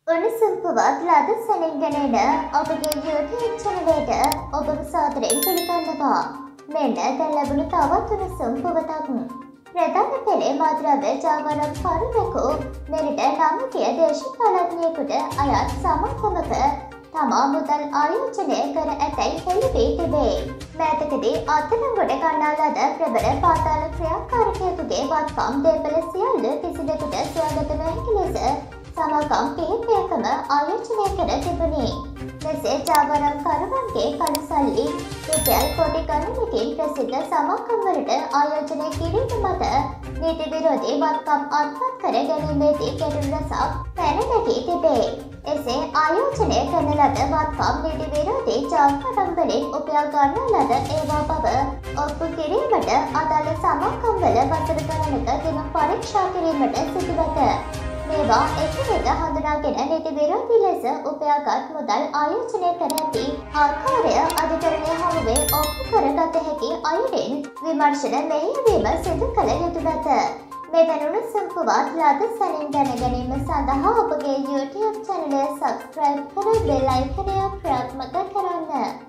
උණුසුම් පුවත් ලද සැනින් ගැනෙන ඔබගේ YouTube චැනලයට ඔබව සාදරයෙන් පිළිගන්නවා. මෙන්න දැන් ලැබුණු තවත් උණුසුම් පුවතක්. ප්‍රධාන පෙළේ මත්ද්‍රව්‍ය ජාවාරම්කරුවෙකු මෙරට නම්ගිය දේශපාලඥයෙකුට අයත් සමාගමක තමා මුදල් ආයෝජනය කර ඇතැයි හෙළි වී තිබේ. මෑතකදී අත්අඩංගුවට ගන්නා ලද ප්‍රබල පාතාල ක්‍රියාකාරකයෙකුගේ වත්කම් දේපළ සියල්ල කිසිවෙකුට සොයාගත නොහැකි ලෙස සමාගම් කිහිපයකම ආයෝජනය කර තිබුණි. මෙසේ ජාවාරම්කරුවන්ගේ කළු සල්ලි රුපියල් කොටි ගණනකින් ප්‍රසිද්ධ සමාගම්වලට ආයෝජනය කිරීම මත නීති විරෝධී වත්කම් අත්පත් කර ගැනීමේදී ගැටලු රැසක් පැන නැගී තිබේ. එසේ ආයෝජනය කරන ලද වත්කම් නීති විරෝධී ජාවාරම් වලින් උපයා ගන්නා ලද ඒවා බව ඔප්පු කිරීමට අදාළ සමාගම්වල වසර ගණනක දින පරීක්ෂා කිරීමට සිදුවත. මේවා එකිනෙක හඳුනාගෙන නීති විරෝධී ලෙස උපයාගත් මුදල් ආයෝජනය කර ඇති ආකාරය අධිකරණය හමුවේ ඔප්පු කරගත හැකි අයුරින් විමර්ශන මෙහෙයවීම සිදු කළ යුතු නැත. මෙවැනි උණුසුම් පුවත් ලද සැනින් දැන ගැනීම සඳහා ඔබගේ YouTube චැනලය සබ්ස්ක්‍රයිබ් කර බෙල් අයිකනය ක්‍රියාත්මක කරන්න.